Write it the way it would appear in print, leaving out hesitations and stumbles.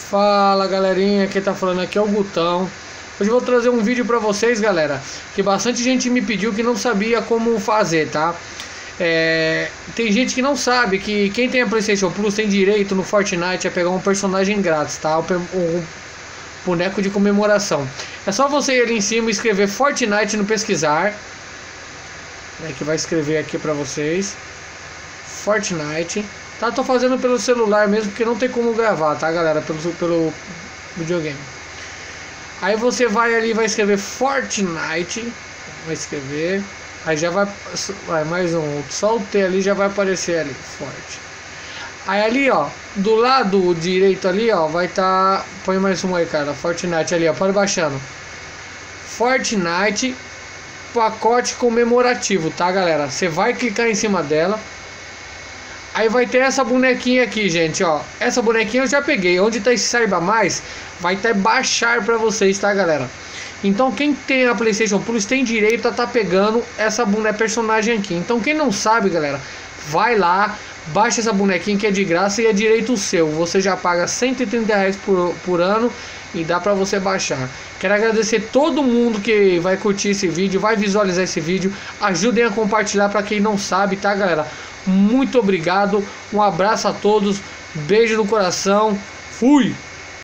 Fala galerinha, quem tá falando aqui é o Gutão. Hoje eu vou trazer um vídeo pra vocês, galera, que bastante gente me pediu que não sabia como fazer, tá? Tem gente que não sabe que quem tem a PlayStation Plus tem direito no Fortnite a pegar um personagem grátis, tá? Um boneco de comemoração. É só você ir ali em cima e escrever Fortnite no pesquisar. Que vai escrever aqui pra vocês Fortnite. Tá, tô fazendo pelo celular mesmo, porque não tem como gravar, tá, galera? Pelo videogame. Aí você vai ali, vai escrever Fortnite. Vai escrever. Aí já vai mais um. Só o T ali já vai aparecer ali. Forte. Aí ali, ó, do lado direito ali, ó, vai tá. Põe mais um aí, cara. Fortnite ali, ó. Pode baixando. Fortnite pacote comemorativo, tá, galera? Você vai clicar em cima dela. Aí vai ter essa bonequinha aqui, gente, ó. Essa bonequinha eu já peguei. Onde tá esse Saiba Mais, vai ter baixar pra vocês, tá, galera? Então quem tem a PlayStation Plus tem direito a tá pegando essa personagem aqui. Então quem não sabe, galera, vai lá, baixa essa bonequinha que é de graça e é direito seu. Você já paga R$130 por ano e dá pra você baixar. Quero agradecer todo mundo que vai curtir esse vídeo, vai visualizar esse vídeo. Ajudem a compartilhar pra quem não sabe, tá, galera? Muito obrigado, um abraço a todos, beijo no coração, fui!